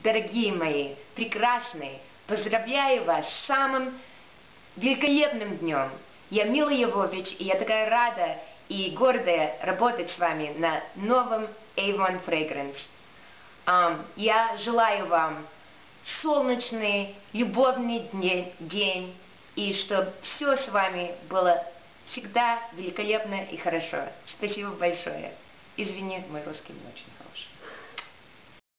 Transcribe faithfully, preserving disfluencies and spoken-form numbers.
дорогие мои, прекрасные, поздравляю вас с самым великолепным днем. Я Мила Йовович, и я такая рада и гордая работать с вами на новом Avon Fragrance. Um, я желаю вам солнечный, любовный день, и чтобы все с вами было всегда великолепно и хорошо. Спасибо большое. Извини, мой русский не очень хороший.